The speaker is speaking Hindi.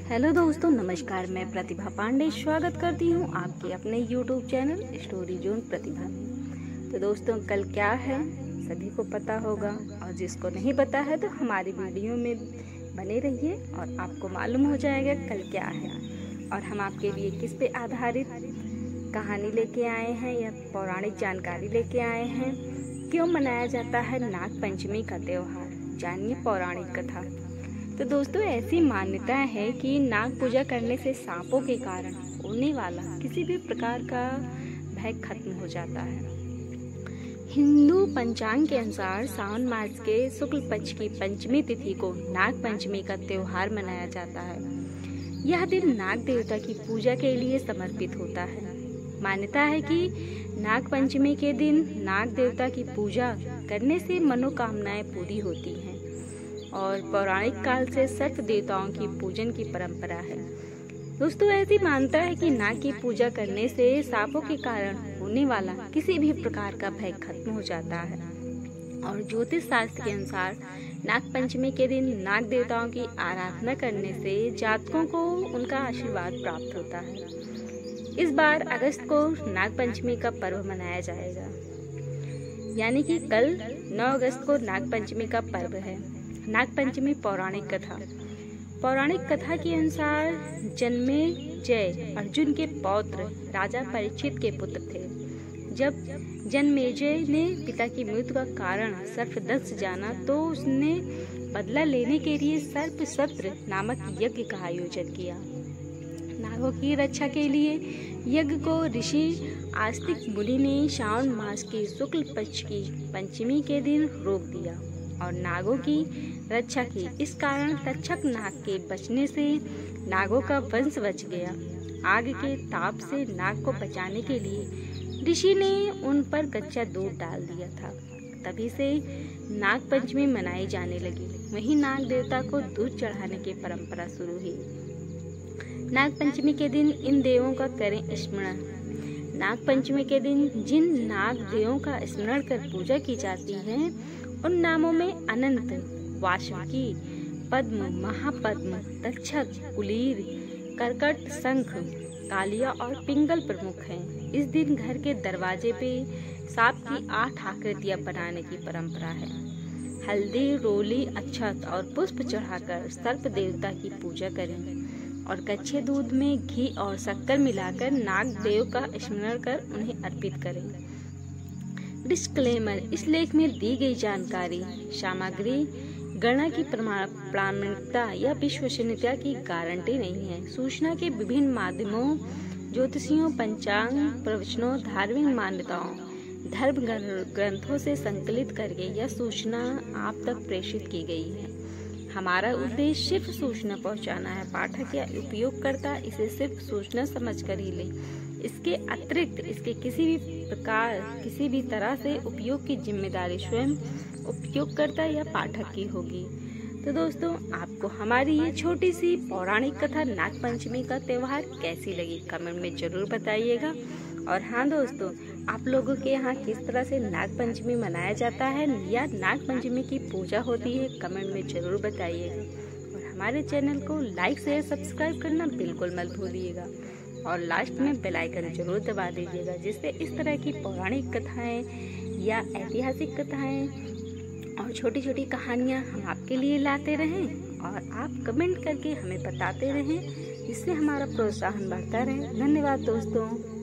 हेलो दोस्तों, नमस्कार। मैं प्रतिभा पांडे स्वागत करती हूँ आपके अपने YouTube channel story zone Pratibha में। तो दोस्तों, कल क्या है सभी को पता होगा, और जिसको नहीं पता है तो हमारी वीडियो में बने रहिए और आपको मालूम हो जाएगा कल क्या है। और हम आपके लिए किस पे आधारित कहानी लेके आए हैं या पौराणिक जानकारी लेके आए हैं। क्यों मनाया जाता है नाग पंचमी का त्यौहार, जानिए पौराणिक कथा। तो दोस्तों, ऐसी मान्यता है कि नाग पूजा करने से सांपों के कारण होने वाला किसी भी प्रकार का भय खत्म हो जाता है। हिंदू पंचांग के अनुसार सावन मास के शुक्ल पक्ष की पंचमी तिथि को नाग पंचमी का त्यौहार मनाया जाता है। यह दिन नाग देवता की पूजा के लिए समर्पित होता है। मान्यता है कि नाग पंचमी के दिन नाग देवता की पूजा करने से मनोकामनाएं पूरी होती हैं और पौराणिक काल से सर्प देवताओं की पूजन की परंपरा है। दोस्तों, ऐसी मान्यता है कि नाग की पूजा करने से सांपों के कारण होने वाला किसी भी प्रकार का भय खत्म हो जाता है। और ज्योतिष शास्त्र के अनुसार नाग पंचमी के दिन नाग देवताओं की आराधना करने से जातकों को उनका आशीर्वाद प्राप्त होता है। इस बार अगस्त को नाग पंचमी का पर्व मनाया जाएगा, यानी कि कल 9 अगस्त को नाग पंचमी का पर्व है। नाग पंचमी पौराणिक कथा के अनुसार जन्मेजय अर्जुन के पौत्र राजा परीक्षित के पुत्र थे। जब जन्मेजय ने पिता की मृत्यु का कारण सर्पदंश जाना तो उसने बदला लेने के लिए सर्प सत्र नामक यज्ञ का आयोजन किया। नागों की रक्षा के लिए यज्ञ को ऋषि आस्तिक मुनि ने श्रावण मास के शुक्ल पक्ष की पंचमी के दिन रोक दिया और नागों की रक्षा की। इस कारण तक्षक नाग के बचने से नागों का वंश बच गया। आग के ताप से नाग को बचाने के लिए ऋषि ने उन पर कच्चा दूध डाल दिया था। तभी से नाग पंचमी मनाई जाने लगी। वहीं नाग देवता को दूध चढ़ाने की परंपरा शुरू हुई। नाग पंचमी के दिन इन देवों का करें स्मरण। नाग पंचमी के दिन जिन नाग देवों का स्मरण कर पूजा की जाती है उन नामों में अनंत, वासुकी, पद्म, महापद्म, तक्षक, कुलीर, करकट, शंख, कालिया और पिंगल प्रमुख हैं। इस दिन घर के दरवाजे पे सांप की 8 आकृतियां बनाने की परंपरा है। हल्दी, रोली, अक्षत और पुष्प चढ़ाकर सर्प देवता की पूजा करें और कच्चे दूध में घी और शक्कर मिलाकर नाग देव का स्मरण कर उन्हें अर्पित करें। डिस्क्लेमर: इस लेख में दी गई जानकारी सामग्री गणना की प्रामाणिकता या विश्वसनीयता की गारंटी नहीं है। सूचना के विभिन्न माध्यमों, ज्योतिषियों, पंचांग, प्रवचनों, धार्मिक मान्यताओं, धर्म ग्रंथों से संकलित करके यह सूचना आप तक प्रेषित की गई है। हमारा उद्देश्य सिर्फ सूचना पहुंचाना है। पाठक या उपयोगकर्ता इसे सिर्फ सूचना समझकर ही ले। इसके अतिरिक्त इसके किसी भी तरह से उपयोग की जिम्मेदारी स्वयं उपयोगकर्ता या पाठक की होगी। तो दोस्तों, आपको हमारी ये छोटी सी पौराणिक कथा नाग पंचमी का त्यौहार कैसी लगी कमेंट में जरूर बताइएगा। और हाँ दोस्तों, आप लोगों के यहाँ किस तरह से नाग पंचमी मनाया जाता है या नाग पंचमी की पूजा होती है कमेंट में जरूर बताइएगा। और हमारे चैनल को लाइक शेयर सब्सक्राइब करना बिल्कुल मत भूलिएगा और लास्ट में बेल आइकन जरूर दबा दीजिएगा, जिससे इस तरह की पौराणिक कथाएं या ऐतिहासिक कथाएं और छोटी छोटी कहानियां हम आपके लिए लाते रहें और आप कमेंट करके हमें बताते रहें, जिससे हमारा प्रोत्साहन बढ़ता रहे। धन्यवाद दोस्तों।